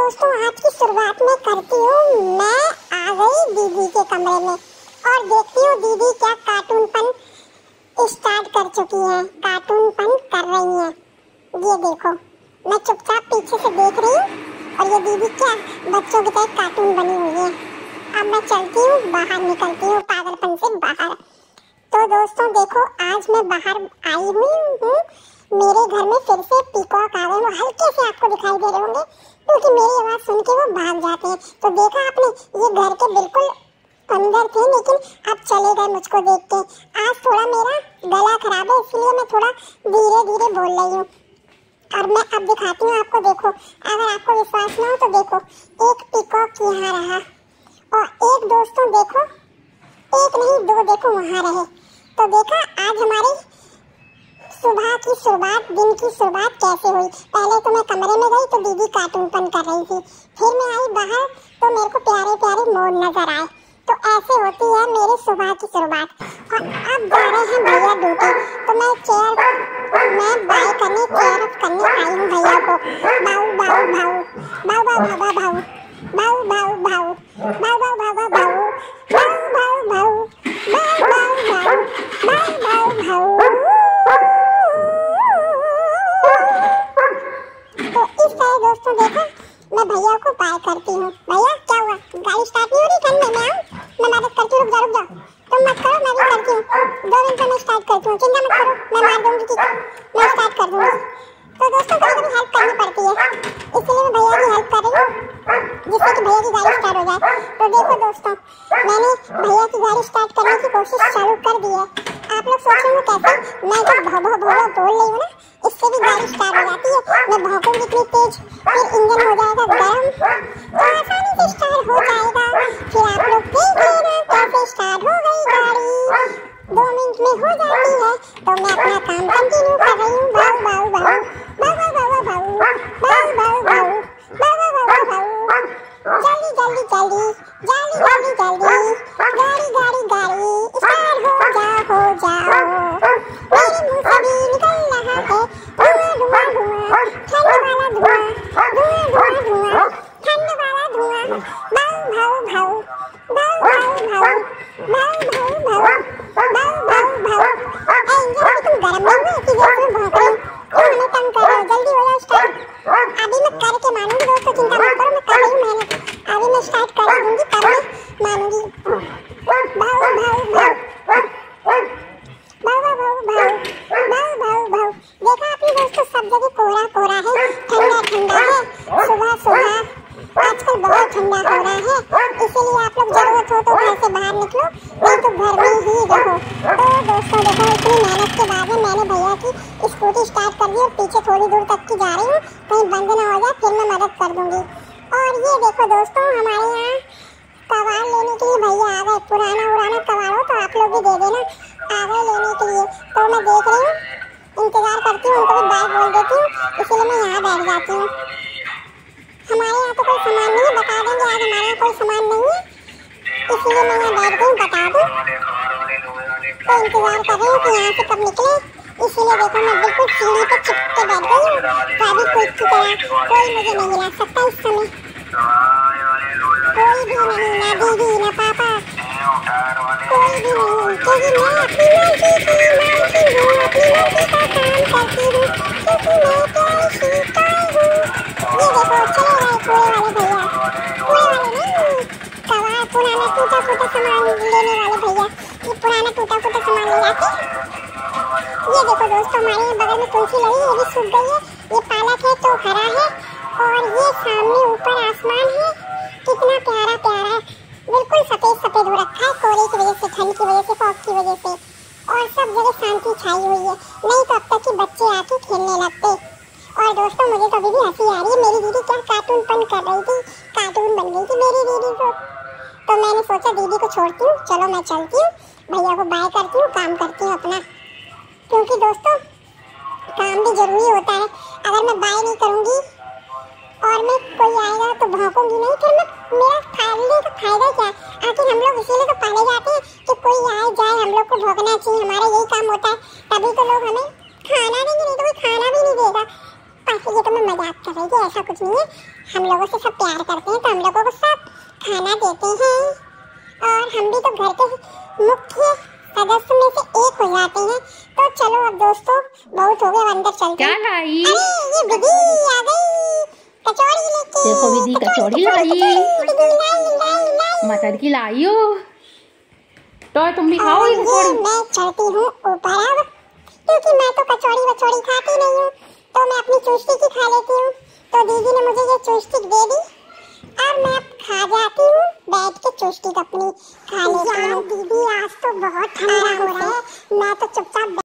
दोस्तों आज की शुरुआत में करती हूँ। मैं आ गई दीदी के कमरे में और देखती हूँ दीदी क्या कार्टूनपन स्टार्ट कर चुकी है, कार्टूनपन कर रही है। ये देखो, मैं चुपचाप पीछे से देख रही हूँ और ये दीदी क्या बच्चों की तरह कार्टून बनी हुई है। अब मैं चलती हूँ, बाहर निकलती हूँ पागलपन से बाहर। तो दोस्तों देखो, आज मैं बाहर आई हुई हूँ। मेरे घर में फिर से पीकॉक आ गए। वो हल्के से आपको दिखाई दे रहे होंगे क्योंकि मेरी आवाज सुन के वो भाग जाते हैं। तो देखा आपने, ये घर के बिल्कुल अंदर थे लेकिन अब चले गए मुझको देख के। आज थोड़ा मेरा गला खराब है इसलिए मैं थोड़ा धीरे धीरे बोल रही हूँ। और मैं अब दिखाती हूँ आपको। देखो, अगर आपको विश्वास ना हो तो देखो, एक पीकॉक यहाँ रहा और एक दोस्तों देखो, एक नहीं दो देखो वहाँ रहे। तो देखा आज हमारी सुबह की शुरुआत, दिन की शुरुआत कैसे हुई। पहले तो मैं कमरे में गई तो दीदी कार्टूनपन कर रही थी, फिर मैं आई बाहर तो मेरे को प्यारे प्यारे मोर नजर आए। तो ऐसे होती है मेरी सुबह की शुरुआत। और अब जा रहे हैं भैया ड्यूटी। तो मैं बाय करने चेयर अप करने आई हूँ भैया को। बाऊ बाऊ भाऊ, बाऊ बाऊ भाऊ भाऊ, बाऊ बाऊ भाऊ, बाऊ बाऊ भाऊ भाऊ, बाऊ बाऊ भाऊ, बाऊ बाऊ भाऊ, बाऊ बाऊ भाऊ। तो इस तरह दोस्तों देखो, मैं भैया को बाय करती हूँ। भैया क्या हुआ, गाड़ी स्टार्ट नहीं हो रही? ठंड में मैं आऊँ, मैं मदद करती हूँ। रुक जाओ तुम मत करो, मैं भी करती हूँ। 2 मिनट में मैं स्टार्ट करती हूँ, चिंता मत करो, मैं मार दूंगी कि मैं स्टार्ट कर दूंगी। तो दोस्तों कभी कभी हेल्प करनी पड़ती है, इसलिए मैं भैया की हेल्प कर रही हूँ जिससे कि भैया की गाड़ी स्टार्ट हो जाए। तो देखो दोस्तों, मैंने भैया की गाड़ी स्टार्ट करने की कोशिश चालू कर दी है। आप लोग सोचेंगे कैसे, मैं जब भौ भौ भौ बोल रही हूँ ना, इससे भी गाड़ी स्टार्ट हो जाती है। मैं भौंकूंगी इतनी तेज, फिर इंजन हो जाएगा गर्म, तो आसानी से स्टार्ट हो जाएगा। फिर आप लोग देख लेना कैसे स्टार्ट हो गई गाड़ी। 2 मिनट में हो जाती है। तो मैं अपना काम कंटिन्यू कर रही हूँ। बाऊ बाऊ बाऊ, बाऊ बाऊ बाऊ, बाऊ बाऊ बाऊ, बाऊ बाऊ बाऊ, जल्दी जल्दी जल्दी, जल्दी जल्दी जल्दी, गाड़ी गाड़ी गाड़ी स्टार्ट हो जाओ। मेरे मुंह से भी निकल रहा है धुआं धुआं धुआं, ठंड वाला धुआं, धुआं धुआं धुआं, ठंड वाला धुआं। बाऊ भाऊ भाऊ, बाऊ भाऊ भाऊ, बाऊ भाऊ भाऊ, बाऊ भाऊ भाऊ। इंजन भी तुम गर्म नहीं हुए कि देर में भौंक रहे हो, क्यों हमें तंग कर रहे हो? जल्दी हो जाओ स्टार्ट। अभी मैं करके मानूंगी दोस्तों, चिंता मत करो, मैं कर रही हूँ मेहनत। अभी मैं स्टार्ट कर दूंगी तब मैं मानूंगी। भाऊ भाऊ भाऊ, भाऊ भाऊ भाऊ, भाऊ भाऊ भाऊ। देखा आपने दोस्तों, सब जगह कोहरा कोहरा है, ठंडा ठंडा है। सुबह सुबह आजकल बहुत ठंडा हो रहा है, इसीलिए आप लोग जरूरत हो तो घर से बाहर निकलो, नहीं तो घर में ही रहो। तो दोस्तों देखो, इतनी मेहनत के बाद में मैंने भैया की स्कूटी स्टार्ट कर दी और पीछे थोड़ी दूर तक की जा रही हूँ, कहीं बंद ना हो जाए, फिर मैं मदद कर दूंगी। और ये देखो दोस्तों, हमारे यहाँ कबाड़ लेने के लिए भैया आ गए। पुराना कबाड़ हो तो आप लोग भी दे देना, आ गए लेने के लिए। तो मैं देख रही हूँ, इंतजार करती हूँ, उनको भी बाय बोल देती हूँ, इसलिए मैं यहाँ बैठ जाती हूँ। हमारे यहाँ तो कोई सामान नहीं है, बता देंगे आज हमारे यहाँ कोई सामान नहीं है, इसलिए मैं यहाँ बैठ गई, बता दूँ। तो इंतजार कर रही हूँ कि यहाँ से कब निकले, इसीलिए देखो मैं बिल्कुल सीढ़ी पे चिपक के बैठ गई हूँ। भाभी क्विक की तरह कोई मुझे नहीं ला सकता इस समय, कोई भी नहीं, ना दीदी ना पापा, कोई भी नहीं, क्योंकि मैं अपनी मर्जी की मालकिन हूँ, अपनी मर्जी का काम करती हूँ, क्योंकि मैं प्यारी सी गाय हूँ। ये देखो चले गए कूड़े वाले भैया, कूड़े वाले नहीं, कबाड़ पुराना टूटा फूटा सामान लेने वाले भैया, ये पुराना टूटा फूटा सामान ले जाते। ये देखो दोस्तों, हमारे बगल में तुलसी लगी, ये भी सूख गई है। ये पालक है तो हरा है, और ये सामने ऊपर आसमान है, कितना प्यारा प्यारा है, बिल्कुल सफेद सफेद हो रखा है कोहरे की वजह से, ठंड की वजह से, फॉग की वजह से, और सब जगह शांति छाई हुई है। नहीं तो अब तक के बच्चे आके खेलने लगते। और दोस्तों मुझे तो अभी भी हंसी आ रही है, मेरी दीदी क्या कार्टूनपन कर रही थी, कार्टून बन गई थी मेरी दीदी को। तो मैंने सोचा दीदी को छोड़ती हूँ, चलो मैं चलती हूँ, भैया को बाय करती हूँ, काम करती हूँ अपना, क्योंकि दोस्तों काम भी जरूरी होता है। अगर मैं बाय नहीं करूँगी और मैं कोई आएगा तो भौंकूंगी नहीं, फिर मैं मेरा फायदे का फायदा क्या? आखिर हम लोग इसीलिए तो पाले जाते हैं कि कोई आए जाए हम लोग को भौंकना चाहिए, हमारा यही काम होता है, तभी तो लोग हमें खाना देंगे, नहीं तो कोई खाना भी नहीं देगा। ये तो मैं मजाक कर रही थी, ऐसा कुछ नहीं है। हम लोगों से सब प्यार करते हैं तो हम लोगों को सब खाना देते हैं और हम भी तो घर के मुख्य सदस्य में से एक हो जाते हैं। तो चलो अब दोस्तों बहुत हो गया, अंदर चलते हैं। क्या लाई? अरे ये विधि आ गई कचौड़ी लेके। देखो विधि कचौड़ी लाई, मटर की लाई हो। तो तुम भी खाओ ये कचौड़ी। मैं चढ़ती हूँ ऊपर अब, क्योंकि मैं तो कचौड़ी वचौड़ी खाती नहीं हूँ, तो मैं अपनी चूस्टिक ही खा लेती हूँ। तो दीदी ने मुझे ये चूस्टिक दे दी और मैं अब खा जाती हूँ, बैठ के चूस्टिक अपनी खा लेती हूँ। दीदी आज तो बहुत ठंडा हो रहा है, मैं तो चुपचाप